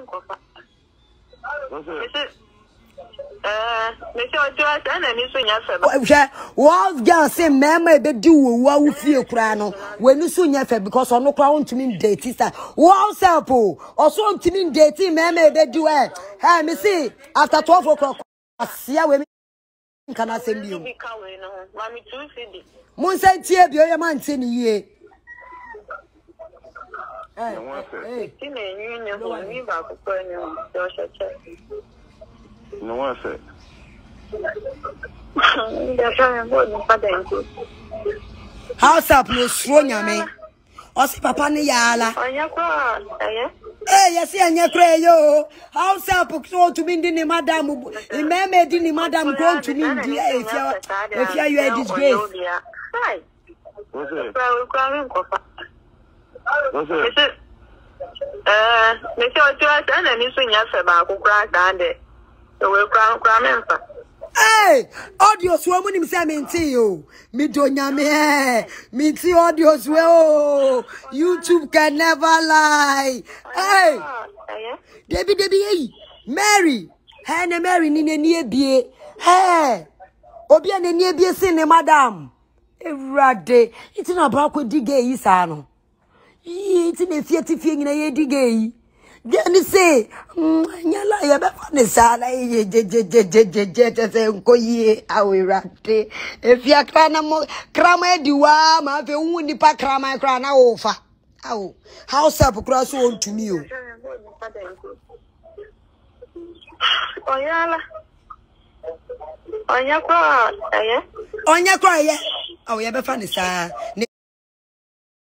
What girl say mama be do what we feel crano when you soon yafe because on no crown to mean date sister. Wow sample or so to mean dating mama be do it. Hey me see after 12 o'clock see we can I send you. Mon say tie bi o man tin ye. Hey. No one said. House up no swonya me. O si papa ni yala. Eh yes anya kra yo. House up so to me ni madam. Imeme di ni madam go to me di if you are disgrace. What's it? What's it? Hey, audio swam him say me yo. Me do nyame me ti audio swell. YouTube can never lie. Hey. Debbie, Mary. Hey, na Mary ni nie bie. Hey. Obi na nie bie sin ne madam. Ewrade. It's na ba ko dige yi sa no. It's na fie nyina ye dige yi. Then say, nyala ya be fa ne sala je say nko yi awirate if ya kra na mo krama diwa ma fe hu nipa krama kra na wo fa awo house up kra so on to me o onya kwa ye awo ya be fa ne sa